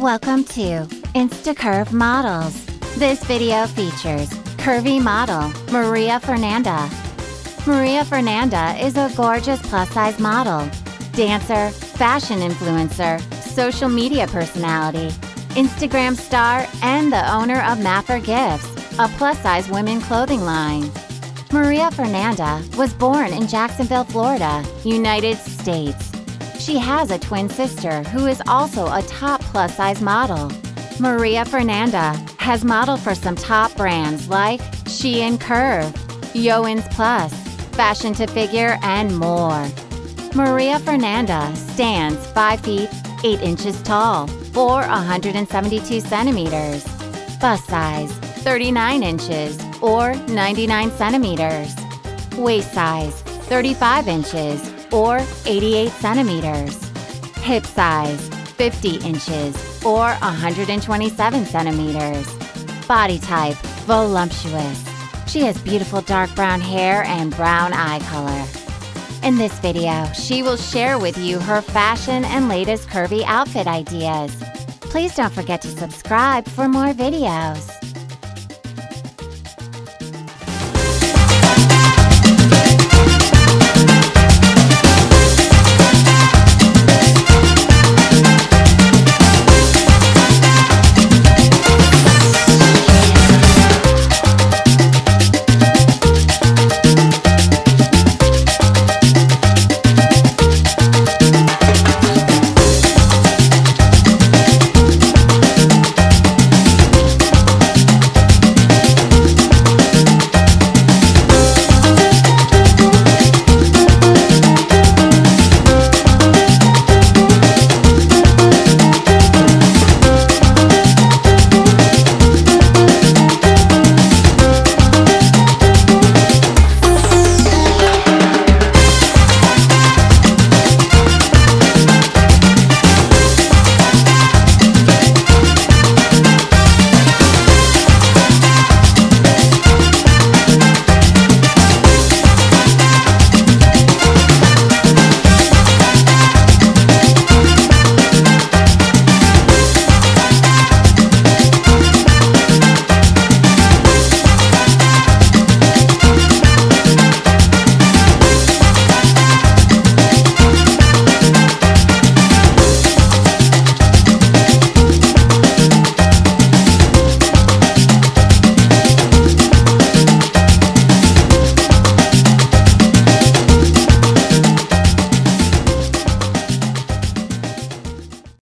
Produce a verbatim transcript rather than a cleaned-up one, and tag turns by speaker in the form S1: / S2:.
S1: Welcome to Instacurve Models. This video features curvy model Maria Fernanda. Maria Fernanda is a gorgeous plus-size model, dancer, fashion influencer, social media personality, Instagram star, and the owner of Maffer Gifts, a plus-size women clothing line. Maria Fernanda was born in Jacksonville, Florida, United States. She has a twin sister who is also a top plus-size model. Maria Fernanda has modeled for some top brands like Shein Curve, Yoans Plus, Fashion to Figure, and more. Maria Fernanda stands five feet eight inches tall, or one hundred seventy-two centimeters. Bust size, thirty-nine inches, or ninety-nine centimeters. Waist size, thirty-five inches, or eighty-eight centimeters. Hip size, fifty inches, or one hundred twenty-seven centimeters. Body type, voluptuous. She has beautiful dark brown hair and brown eye color. In this video, she will share with you her fashion and latest curvy outfit ideas. Please don't forget to subscribe for more videos.